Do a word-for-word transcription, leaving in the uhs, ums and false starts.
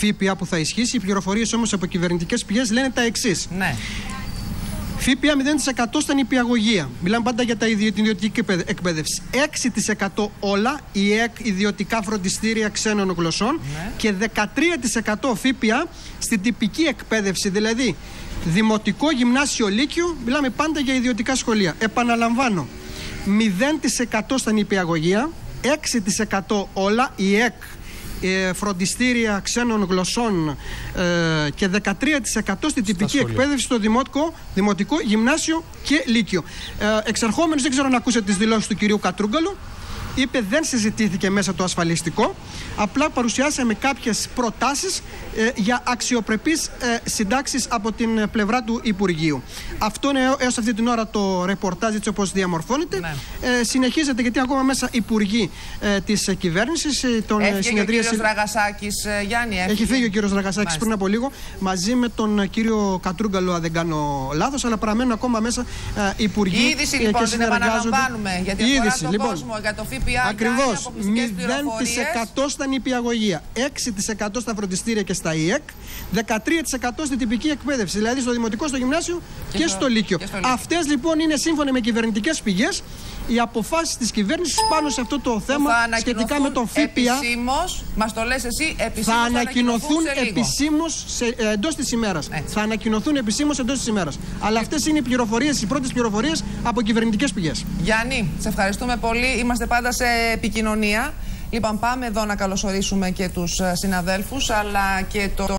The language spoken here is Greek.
ΦΠΑ που θα ισχύσει. Οι πληροφορίες όμως από κυβερνητικές πηγές λένε τα εξής. Ναι. ΦΠΑ μηδέν τοις εκατό στα νηπιαγωγεία. Μιλάμε πάντα για τα ιδιο, την ιδιωτική εκπαίδευση. έξι τοις εκατό όλα, η ΕΚ, ιδιωτικά φροντιστήρια ξένων γλωσσών. Ναι. Και δεκατρία τοις εκατό ΦΠΑ στην τυπική εκπαίδευση, δηλαδή δημοτικό, γυμνάσιο, λύκειο. Μιλάμε πάντα για ιδιωτικά σχολεία. Επαναλαμβάνω, μηδέν τοις εκατό στα νηπιαγωγεία, έξι τοις εκατό όλα, η ΕΚ, φροντιστήρια ξένων γλωσσών ε, και δεκατρία τοις εκατό στην τυπική εκπαίδευση στο δημοτικό, δημοτικό, γυμνάσιο και λύκειο. Ε, εξαρχόμενος, δεν ξέρω αν ακούσατε τις δηλώσεις του κυρίου Κατρούγκαλου, είπε δεν συζητήθηκε μέσα το ασφαλιστικό, απλά παρουσιάσαμε κάποιες προτάσεις ε, για αξιοπρεπείς ε, συντάξεις από την πλευρά του Υπουργείου. Αυτό είναι έως αυτή την ώρα το ρεπορτάζ, έτσι όπως διαμορφώνεται. Ναι. Ε, συνεχίζεται, γιατί ακόμα μέσα υπουργοί ε, της κυβέρνησης. Τον έφυγε συνεδρίαση... και ο κύριος Ραγασάκης, ε, Γιάννη. Έφυγε. Έχει φύγει ο κύριος Ραγασάκης πριν από λίγο, μαζί με τον κύριο Κατρούγκαλο, αν δεν κάνω λάθος, αλλά παραμένουν ακόμα μέσα ε, υπουργοί. Η είδηση λοιπόν την επαναλαμβάνουμε, γιατί αφορά τον λοιπόν, κόσμο, για το ΦΠΑ. Ακριβώς, μηδέν τοις εκατό στα νηπιαγωγεία, έξι τοις εκατό στα φροντιστήρια και στα ΙΕΚ, δεκατρία τοις εκατό στην τυπική εκπαίδευση, δηλαδή στο δημοτικό, στο γυμνάσιο και, και, στο, στο λύκειο. Και στο λύκειο. Αυτές λοιπόν είναι σύμφωνα με κυβερνητικές πηγές οι αποφάσεις της κυβέρνησης πάνω σε αυτό το θέμα σχετικά με τον ΦΠΑ. Επισήμως, μας το λες εσύ, επισήμως θα ανακοινωθούν επισήμως εντός της ημέρας. Έτσι. Θα ανακοινωθούν επισήμως εντός της ημέρας. Αλλά αυτές είναι οι πληροφορίες, οι πρώτες πληροφορίες από κυβερνητικές πηγές. Γιάννη, σε ευχαριστούμε πολύ. Είμαστε πάντα σε επικοινωνία. Λοιπόν, πάμε εδώ να καλωσορίσουμε και τους συναδέλφους, αλλά και το...